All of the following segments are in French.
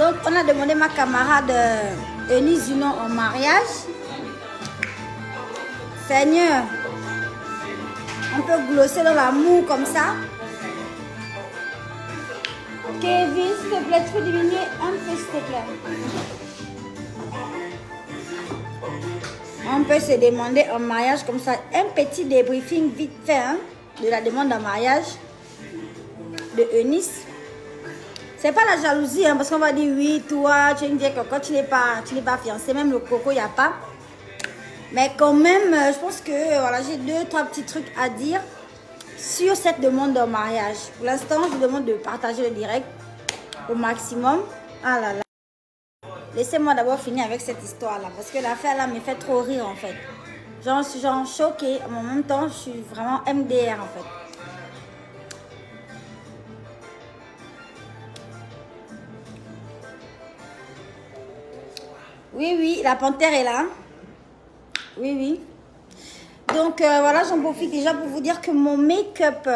Donc, on a demandé ma camarade Eunice Junon en mariage. Seigneur, on peut glosser dans l'amour comme ça. Kevin, s'il te plaît, tu peux diminuer un peu, s'il te plaît. On peut se demander en mariage comme ça, un petit débriefing vite fait hein, de la demande en mariage de Eunice. C'est pas la jalousie, hein, parce qu'on va dire oui, toi, tu es une vieille coco, tu n'es pas fiancée, même le coco, il n'y a pas. Mais quand même, je pense que voilà, j'ai 2-3 petits trucs à dire sur cette demande en mariage. Pour l'instant, je vous demande de partager le direct au maximum. Ah là là. Laissez-moi d'abord finir avec cette histoire-là, parce que l'affaire là me fait trop rire en fait. Genre, je suis genre choquée, en même temps, je suis vraiment MDR en fait. Oui, oui, la panthère est là. Oui, oui. Donc, voilà, j'en profite déjà pour vous dire que mon make-up,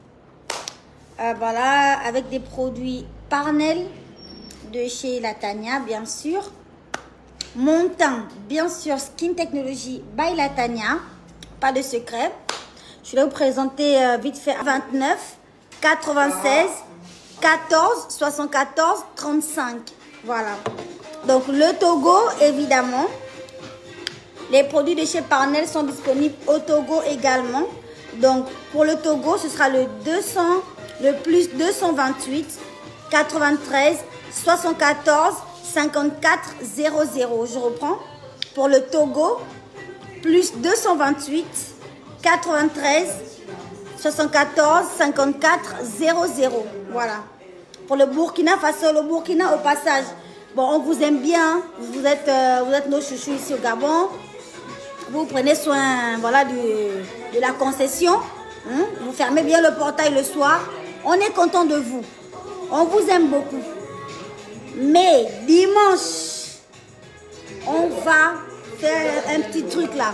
voilà, avec des produits Parnell de chez Latanya, bien sûr. Mon teint, bien sûr, Skin Technology by Latanya. Pas de secret. Je vais vous présenter vite fait 29, 96, 14, 74, 35. Voilà. Donc, le Togo, évidemment. Les produits de chez Parnell sont disponibles au Togo également. Donc, pour le Togo, ce sera le plus 228, 93, 74, 54, 00. Je reprends. Pour le Togo, plus 228, 93, 74, 54, 00. Voilà. Pour le Burkina Faso, le Burkina au passage. Bon, on vous aime bien. Vous êtes nos chouchous ici au Gabon. Vous prenez soin voilà, de la concession. Hein? Vous fermez bien le portail le soir. On est content de vous. On vous aime beaucoup. Mais dimanche, on va faire un petit truc là.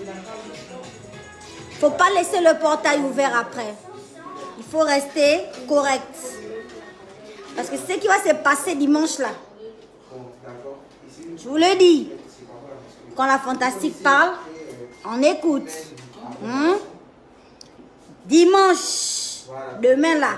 Il ne faut pas laisser le portail ouvert après. Il faut rester correct. Parce que ce qui va se passer dimanche là, je vous le dis, quand la fantastique parle, on écoute. Dimanche, demain là,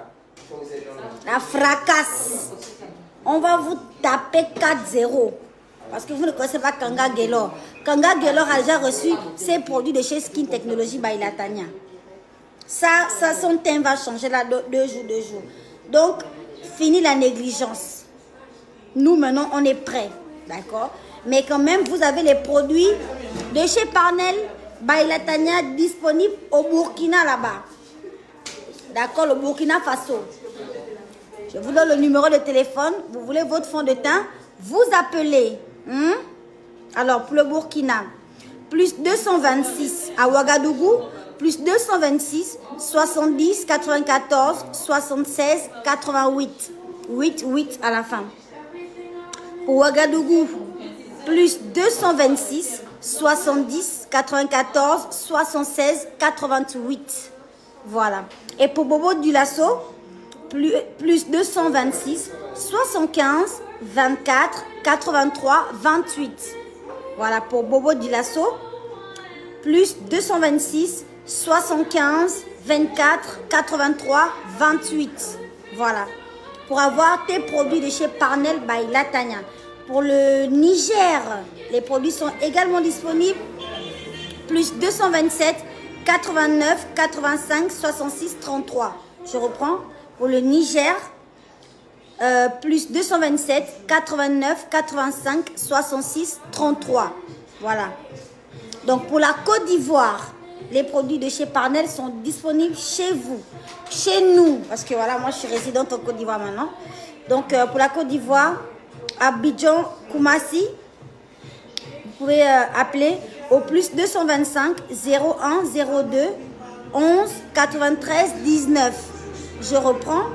la fracasse. On va vous taper 4-0. Parce que vous ne connaissez pas Kanga Gelor. Kanga Gelor a déjà reçu ses produits de chez Skin Technology by Latanya. Ça, son teint va changer là 2 jours. Donc, fini la négligence. Nous, maintenant, on est prêts. D'accord? Mais quand même, vous avez les produits de chez Parnell by Latanya disponibles au Burkina là-bas. D'accord? Le Burkina Faso. Je vous donne le numéro de téléphone. Vous voulez votre fond de teint? Vous appelez. Alors, pour le Burkina, plus 226 à Ouagadougou, plus 226, 70, 94, 76, 88. 8 à la fin. Pour Ouagadougou, plus 226, 70, 94, 76, 88. Voilà. Et pour Bobo du Lasso, plus 226, 75, 24, 83, 28. Voilà pour Bobo du Lasso. Plus 226, 75, 24, 83, 28. Voilà. Pour avoir tes produits de chez Parnell by Latanya. Pour le Niger, les produits sont également disponibles. Plus 227, 89, 85, 66, 33. Je reprends. Pour le Niger, plus 227, 89, 85, 66, 33. Voilà. Donc, pour la Côte d'Ivoire, les produits de chez Parnell sont disponibles chez vous. Chez nous. Parce que voilà, moi, je suis résidente en Côte d'Ivoire maintenant. Donc, pour la Côte d'Ivoire, Abidjan, Koumassi, vous pouvez appeler au plus 225 01 02 11 93 19. Je reprends.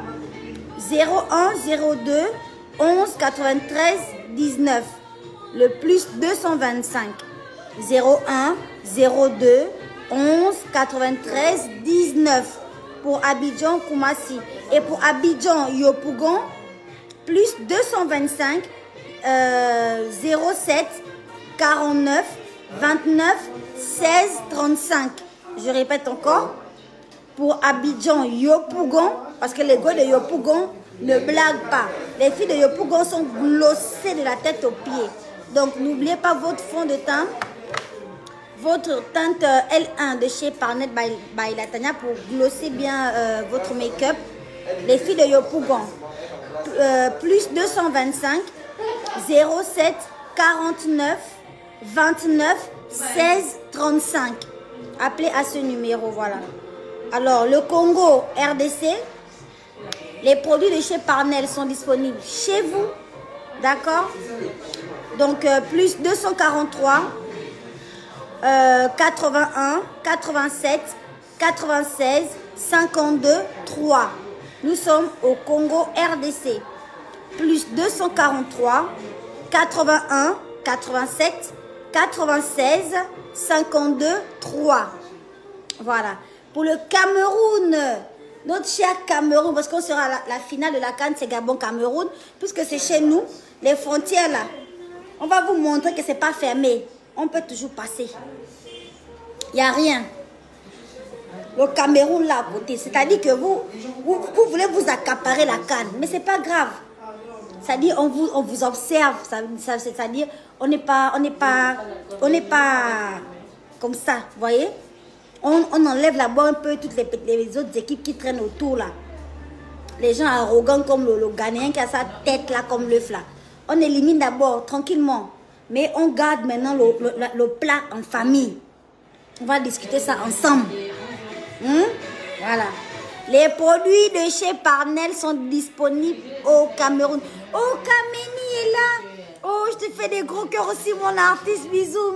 01 02 11 93 19. Le plus 225 01 02 11 93 19 pour Abidjan Koumassi. Et pour Abidjan Yopougon, plus 225 07 49 29 16 35. Je répète encore. Pour Abidjan, Yopougon, parce que les gars de Yopougon ne blaguent pas. Les filles de Yopougon sont glossées de la tête aux pieds. Donc, n'oubliez pas votre fond de teint, votre teinte L1 de chez Parnet by Latanya pour glosser bien votre make-up. Les filles de Yopougon, plus 225 07 49 29 16 35. Appelez à ce numéro, voilà. Alors, le Congo, RDC, les produits de chez Parnell sont disponibles chez vous, d'accord? Donc, plus 243, 81, 87, 96, 52, 3. Nous sommes au Congo, RDC. Plus 243, 81, 87, 96, 52, 3. Voilà. Pour le Cameroun, notre cher Cameroun, parce qu'on sera à la finale de la CAN, c'est Gabon-Cameroun, puisque c'est chez nous, les frontières là, on va vous montrer que c'est pas fermé. On peut toujours passer. Il n'y a rien. Le Cameroun là à côté, c'est-à-dire que vous voulez vous accaparer la CAN, mais c'est pas grave. C'est-à-dire on vous observe, c'est-à-dire on n'est pas comme ça, vous voyez? On enlève là-bas un peu toutes les autres équipes qui traînent autour là. Les gens arrogants comme le Ghanéen qui a sa tête là comme l'œuf là. On élimine d'abord tranquillement. Mais on garde maintenant le plat en famille. On va discuter ça ensemble. Voilà. Les produits de chez Parnell sont disponibles au Cameroun. Oh, Kameni est là. Oh, je te fais des gros cœurs aussi, mon artiste. Bisous.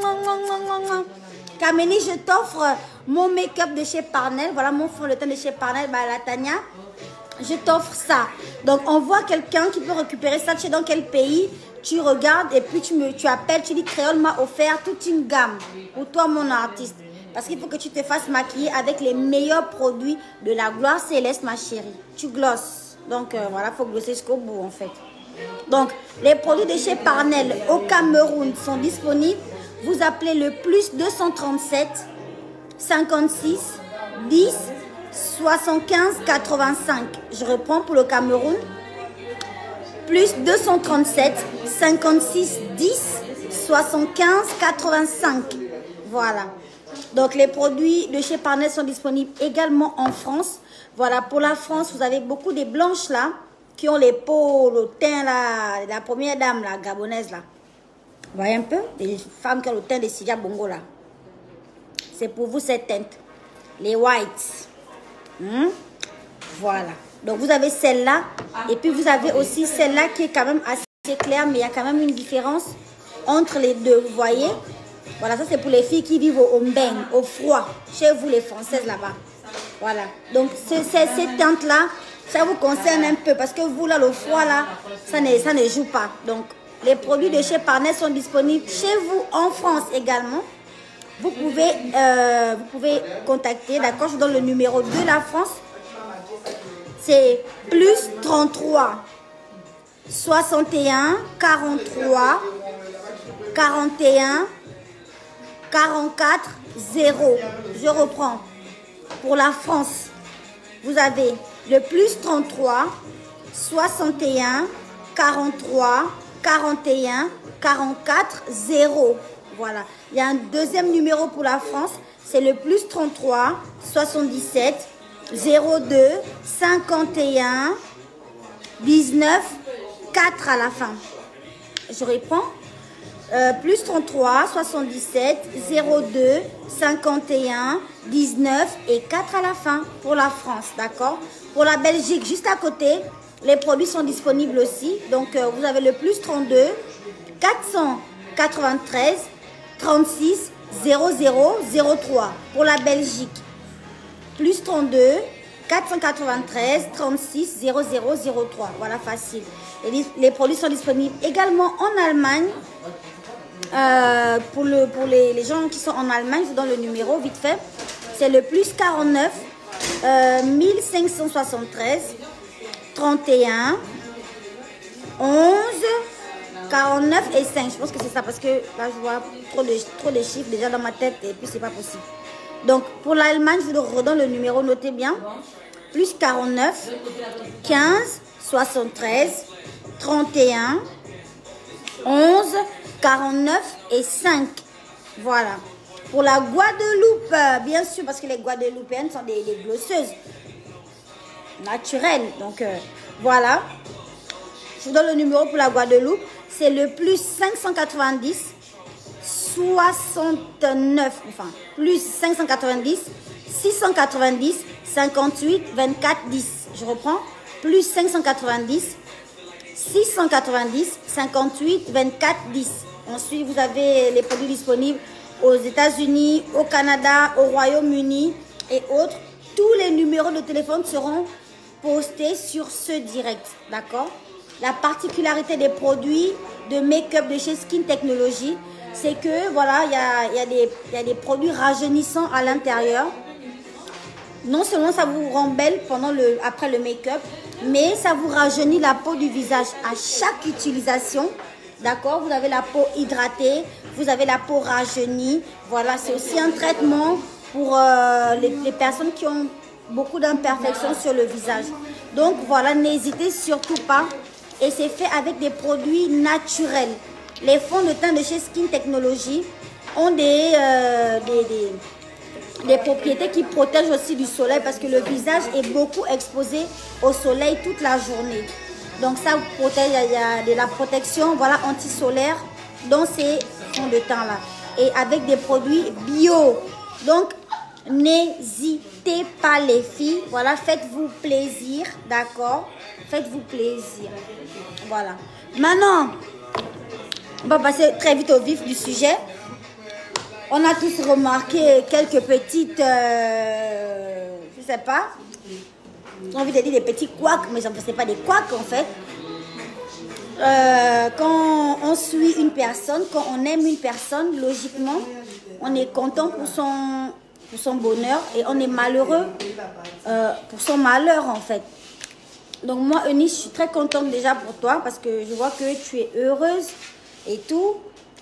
Kameni, je t'offre mon make-up de chez Parnell. Voilà mon fond de teint de chez Parnell, Latanya. Je t'offre ça. Donc, on voit quelqu'un qui peut récupérer ça. Tu sais dans quel pays? Tu regardes et puis tu appelles. Tu dis Créole m'a offert toute une gamme pour toi, mon artiste. Parce qu'il faut que tu te fasses maquiller avec les meilleurs produits de la gloire céleste, ma chérie. Tu glosses. Donc, voilà, il faut glosser jusqu'au bout, en fait. Donc, les produits de chez Parnell au Cameroun sont disponibles. Vous appelez le plus 237 56 10 75 85. Je reprends pour le Cameroun. Plus 237 56 10 75 85. Voilà. Donc les produits de chez Parnell sont disponibles également en France. Voilà, pour la France, vous avez beaucoup des blanches là qui ont les peaux, le teint là, la première dame là, gabonaise là. Vous voyez un peu? Les femmes qui ont le teint de Sidia Bongo là. C'est pour vous cette teinte. Les whites. Voilà. Donc vous avez celle-là. Et puis vous avez aussi celle-là qui est quand même assez claire. Mais il y a quand même une différence entre les deux. Vous voyez? Voilà, ça c'est pour les filles qui vivent au Mbeng, au froid. Chez vous les Françaises là-bas. Voilà. Donc ces teintes-là, ça vous concerne un peu. Parce que vous là, le froid là, ça ne joue pas. Donc les produits de chez Parnell sont disponibles chez vous en France également. Vous pouvez contacter, d'accord? Je vous donne le numéro de la France. C'est plus 33 61 43 41 44 0. Je reprends. Pour la France, vous avez le plus 33 61 43 41 44 0. Voilà. Il y a un deuxième numéro pour la France. C'est le plus 33 77 02 51 19 4 à la fin. Je reprends. Plus 33 77 02 51 19 et 4 à la fin pour la France, d'accord? Pour la Belgique, juste à côté, les produits sont disponibles aussi. Donc, vous avez le plus 32 493 36 0003 pour la Belgique. Plus 32 493 36 0003. Voilà, facile. Et les produits sont disponibles également en Allemagne. Pour les gens qui sont en Allemagne, je vous donne le numéro vite fait. C'est le plus 49 1573 31 11, 49 et 5. Je pense que c'est ça parce que là, je vois trop de chiffres déjà dans ma tête et puis c'est pas possible. Donc, pour l'Allemagne, je vous redonne le numéro, notez bien. Plus 49, 15, 73, 31, 11, 49 et 5. Voilà. Pour la Guadeloupe, bien sûr, parce que les Guadeloupéennes sont des glosseuses naturelles. Donc, voilà. Je vous donne le numéro pour la Guadeloupe. C'est le plus 590, 69, enfin, plus 590, 690, 58, 24, 10. Je reprends. Plus 590, 690, 58, 24, 10. Ensuite, vous avez les produits disponibles aux États-Unis, au Canada, au Royaume-Uni et autres. Tous les numéros de téléphone seront postés sur ce direct. D'accord? La particularité des produits de make-up de chez Skin Technology, c'est que voilà, il y a des produits rajeunissants à l'intérieur. Non seulement ça vous rend belle après le make-up, mais ça vous rajeunit la peau du visage à chaque utilisation. D'accord? Vous avez la peau hydratée, vous avez la peau rajeunie. Voilà, c'est aussi un traitement pour les personnes qui ont beaucoup d'imperfections sur le visage. Donc voilà, n'hésitez surtout pas. Et c'est fait avec des produits naturels. Les fonds de teint de chez Skin Technology ont des propriétés qui protègent aussi du soleil parce que le visage est beaucoup exposé au soleil toute la journée. Donc ça vous protège, il y a de la protection voilà, anti-solaire dans ces fonds de teint là. Et avec des produits bio. Donc n'hésitez pas les filles. Voilà, faites-vous plaisir. D'accord? Faites-vous plaisir. Voilà. Maintenant, on va passer très vite au vif du sujet. On a tous remarqué quelques petites, je sais pas, j'ai envie de dire des petits couacs, mais ce n'est pas des couacs en fait. Quand on suit une personne, quand on aime une personne, logiquement, on est content pour son bonheur et on est malheureux pour son malheur en fait. Donc moi, Eunice, je suis très contente déjà pour toi parce que je vois que tu es heureuse et tout.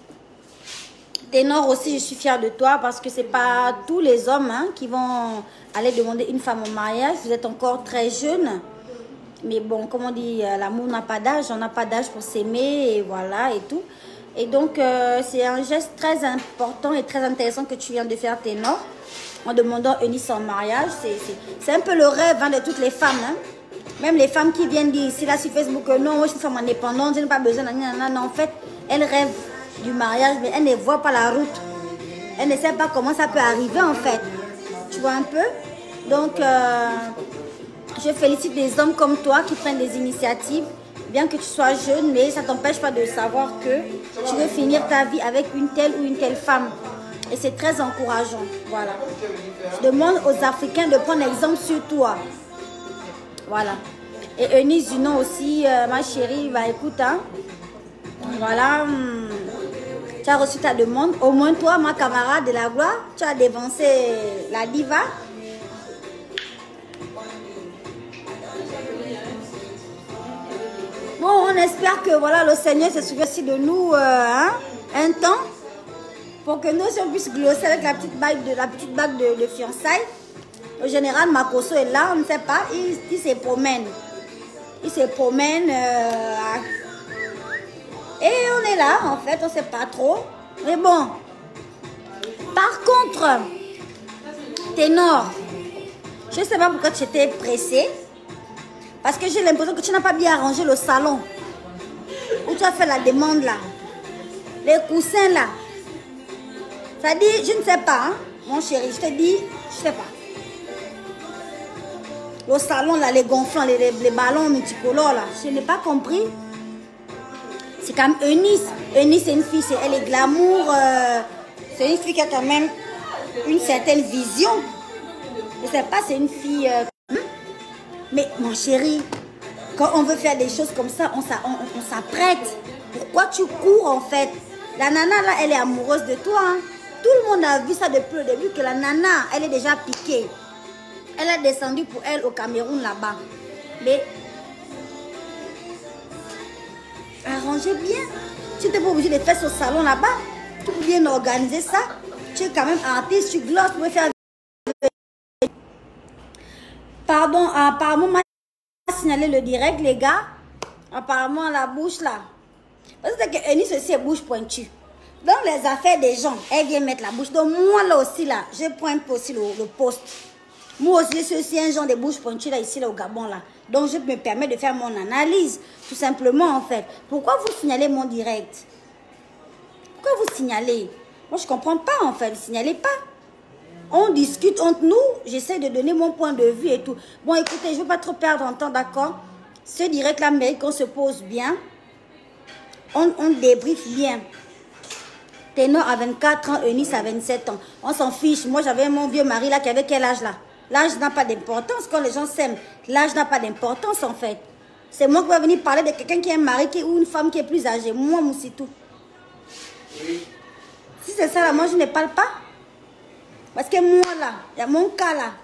Ténor aussi, je suis fière de toi parce que ce n'est pas tous les hommes qui vont aller demander une femme au mariage. Vous êtes encore très jeune. Mais bon, comme on dit, l'amour n'a pas d'âge. On n'a pas d'âge pour s'aimer et voilà et tout. Et donc, c'est un geste très important et très intéressant que tu viens de faire, Ténor, en demandant Eunice en mariage. C'est un peu le rêve de toutes les femmes. Même les femmes qui viennent dire ici, là, sur Facebook, non, moi, je suis une femme indépendante, je n'ai pas besoin. Non, en fait, elles rêvent du mariage, mais elles ne voient pas la route. Elles ne savent pas comment ça peut arriver, en fait. Tu vois un peu? Donc, je félicite des hommes comme toi qui prennent des initiatives, bien que tu sois jeune, mais ça ne t'empêche pas de savoir que tu veux finir ta vie avec une telle ou une telle femme. Et c'est très encourageant. Voilà. Je demande aux Africains de prendre exemple sur toi. Voilà. Et Eunice Dunant aussi, ma chérie, bah écoute, voilà, tu as reçu ta demande. Au moins toi, ma camarade de la gloire, tu as dévancé la diva. Bon, on espère que voilà, le Seigneur se souvient aussi de nous un temps pour que nous on puisse glosser avec la petite bague de fiançailles. Au général, Makoso est là, on ne sait pas, il se promène. Il se promène et on est là, en fait, on ne sait pas trop. Mais bon, par contre, Ténor, je ne sais pas pourquoi tu étais pressé. Parce que j'ai l'impression que tu n'as pas bien arrangé le salon. Où tu as fait la demande là. Les coussins là. Ça dit, je ne sais pas, mon chéri, je te dis, je ne sais pas. Le salon là, les gonflants, les ballons multicolores là, je n'ai pas compris. C'est comme Eunice. Eunice, c'est une fille, elle est glamour. C'est une fille qui a quand même une certaine vision. Je ne sais pas, c'est une fille... Mais mon chéri, quand on veut faire des choses comme ça, on s'apprête. Pourquoi tu cours en fait? La nana là, elle est amoureuse de toi. Tout le monde a vu ça depuis le début, que la nana, elle est déjà piquée. Elle est descendue pour elle au Cameroun là-bas. Mais arrangez bien. Tu n'es pas obligé de faire ce salon là-bas. Tu peux bien organiser ça. Tu es quand même artiste, tu glosses, tu peux faire... Pardon, apparemment, m'a signalé le direct, les gars. Apparemment, la bouche là. Parce que Eunice aussi est bouche pointue. Dans les affaires des gens, elle vient mettre la bouche. Donc, moi là aussi, là, je pointe aussi le poste. Moi aussi, je suis aussi un genre de bouche pointue là, ici, là, au Gabon, là. Donc, je me permets de faire mon analyse, tout simplement, en fait. Pourquoi vous signalez mon direct? Pourquoi vous signalez? Moi, je ne comprends pas, en fait. Ne signalez pas. On discute entre nous. J'essaie de donner mon point de vue et tout. Bon, écoutez, je ne veux pas trop perdre en temps, d'accord? Ce direct-là mérite qu'on se pose bien. On débriefe bien. Ténor à 24 ans, Eunice à 27 ans. On s'en fiche. Moi, j'avais mon vieux mari là qui avait quel âge là? L'âge n'a pas d'importance quand les gens s'aiment. L'âge n'a pas d'importance en fait. C'est moi qui vais venir parler de quelqu'un qui est marié ou une femme qui est plus âgée. Moi, c'est tout. Oui. Si c'est ça là, moi je ne parle pas. Parce que moi là, il y a mon cas là.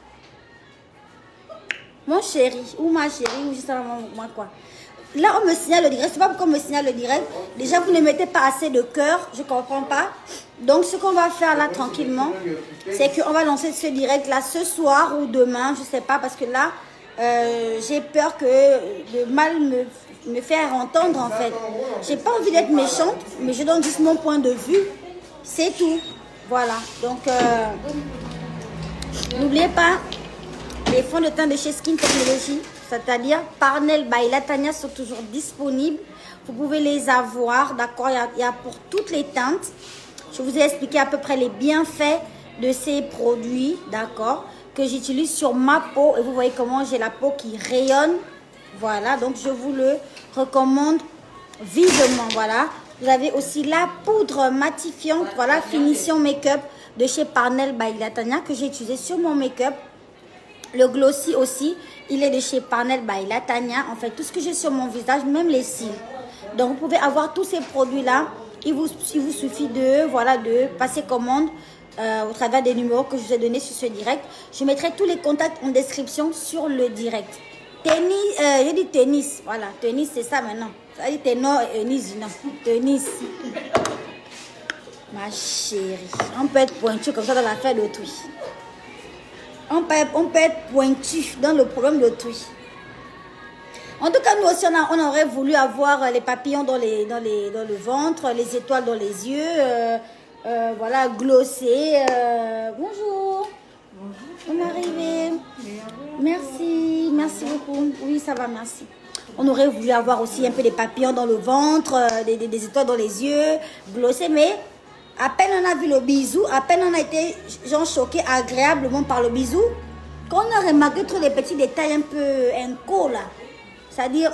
Mon chéri, ou ma chérie, ou je sais pas moi quoi. Là, on me signale le direct. C'est pas pourquoi on me signale le direct. Déjà, vous ne mettez pas assez de cœur. Je ne comprends pas. Donc, ce qu'on va faire là, tranquillement, c'est qu'on va lancer ce direct là ce soir ou demain. Je ne sais pas, parce que là, j'ai peur que de mal me faire entendre, en fait. J'ai pas envie d'être méchante, mais je donne juste mon point de vue. C'est tout. Voilà. Donc, n'oubliez pas, les fonds de teint de chez Skin Technology, c'est-à-dire Parnell by Latanya, sont toujours disponibles. Vous pouvez les avoir, d'accord? Il y a pour toutes les teintes. Je vous ai expliqué à peu près les bienfaits de ces produits, d'accord? Que j'utilise sur ma peau. Et vous voyez comment j'ai la peau qui rayonne. Voilà, donc je vous le recommande vivement, voilà. Vous avez aussi la poudre matifiante, voilà, finition make-up de chez Parnell by Latanya que j'ai utilisé sur mon make-up. Le glossy aussi, il est de chez Parnell by Latanya. En fait, tout ce que j'ai sur mon visage, même les cils. Donc, vous pouvez avoir tous ces produits-là. Il vous suffit de, voilà, de passer commande au travers des numéros que je vous ai donnés sur ce direct. Je mettrai tous les contacts en description sur le direct. Tennis, j'ai dit tennis. Voilà, tennis, c'est ça maintenant. Ça dit ténor et Eunice, non. Tennis. Ma chérie, on peut être pointu comme ça dans l'affaire d'autrui. On peut être pointu dans le problème d'autrui. En tout cas, nous aussi, on aurait voulu avoir les papillons dans le ventre, les étoiles dans les yeux, voilà, glosser. Bonjour. Bonjour. On est arrivé. Merci, merci beaucoup. Oui, ça va, merci. On aurait voulu avoir aussi un peu des papillons dans le ventre, des étoiles dans les yeux, glosser, mais à peine on a vu le bisou, à peine on a été genre choqué agréablement par le bisou, qu'on a remarqué tous les petits détails un peu inco là. C'est-à-dire,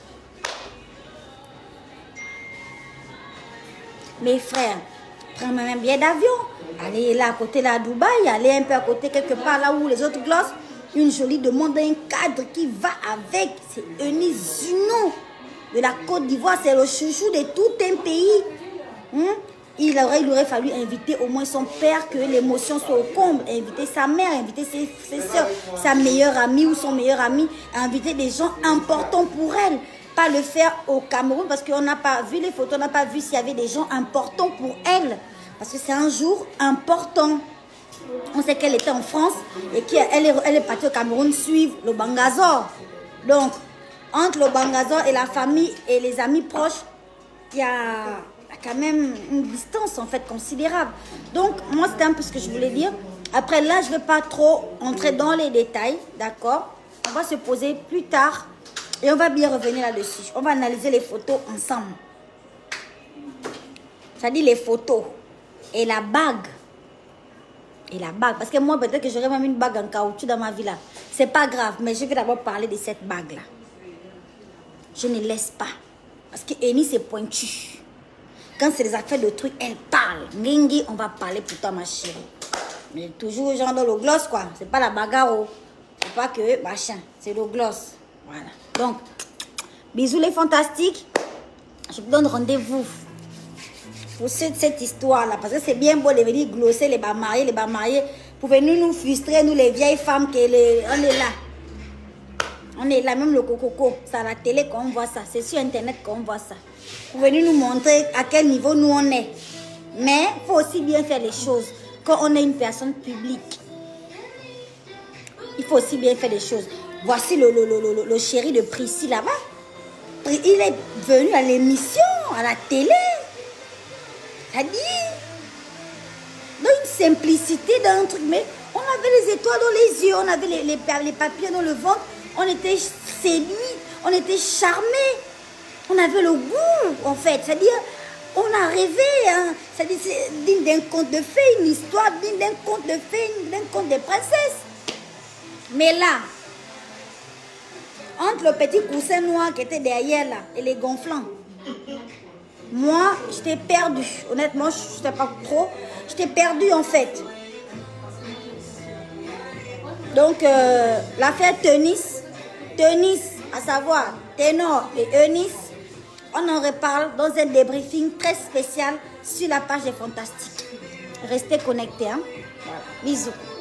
mes frères, prenez un billet d'avion, allez là à côté là à Dubaï, allez un peu à côté quelque part là où les autres glossent, une jolie demande, un cadre qui va avec, c'est Eunice Juno de la Côte d'Ivoire, c'est le chouchou de tout un pays. Il aurait fallu inviter au moins son père, que l'émotion soit au comble, inviter sa mère, inviter ses soeurs, sa meilleure amie ou son meilleur ami, inviter des gens importants pour elle. Pas le faire au Cameroun parce qu'on n'a pas vu les photos, on n'a pas vu s'il y avait des gens importants pour elle. Parce que c'est un jour important. On sait qu'elle était en France et qu'elle est partie au Cameroun suivre le Bangazor. Donc, entre le Bangazor et la famille et les amis proches, il y a quand même une distance en fait considérable. Donc moi c'était un peu ce que je voulais dire. Après là je ne vais pas trop entrer dans les détails, d'accord? On va se poser plus tard et on va bien revenir là-dessus. On va analyser les photos ensemble. C'est-à-dire les photos et la bague. Et la bague, parce que moi peut-être que j'aurais même une bague en caoutchouc dans ma vie là. C'est pas grave, mais je vais d'abord parler de cette bague là. Je ne laisse pas. Parce que Eunice est pointue. Quand c'est des affaires de trucs, elle parle. Ngengi, on va parler pour toi, ma chérie. Mais toujours genre dans le gloss, quoi. C'est pas la bagarre. C'est pas que machin. C'est le gloss. Voilà. Donc, bisous les fantastiques. Je vous donne rendez-vous pour cette histoire-là. Parce que c'est bien beau de venir glosser les bas mariés, les bas mariés. Pour venir nous frustrer, nous les vieilles femmes, on est là. On est là, même le coco. C'est à la télé qu'on voit ça. C'est sur Internet qu'on voit ça. pour venir nous montrer à quel niveau nous on est. Mais il faut aussi bien faire les choses quand on est une personne publique. Il faut aussi bien faire les choses. Voici le chéri de Priscille là-bas. Il est venu à l'émission, à la télé. C'est-à-dire, dans une simplicité, dans un truc, mais on avait les étoiles dans les yeux, on avait les papillons dans le ventre, on était séduits, on était charmés, on avait le goût, en fait. C'est-à-dire, on a rêvé, hein. C'est-à-dire, c'est digne d'un conte de fées, une histoire digne d'un conte de fées, d'un conte de princesse. Mais là, entre le petit coussin noir qui était derrière là et les gonflants, moi, je t'ai perdu. Honnêtement, je ne sais pas trop. Je t'ai perdu en fait. Donc, l'affaire Tenis, à savoir Ténor et Eunice, on en reparle dans un débriefing très spécial sur la page des Fantastiques. Restez connectés. Hein? Voilà. Bisous.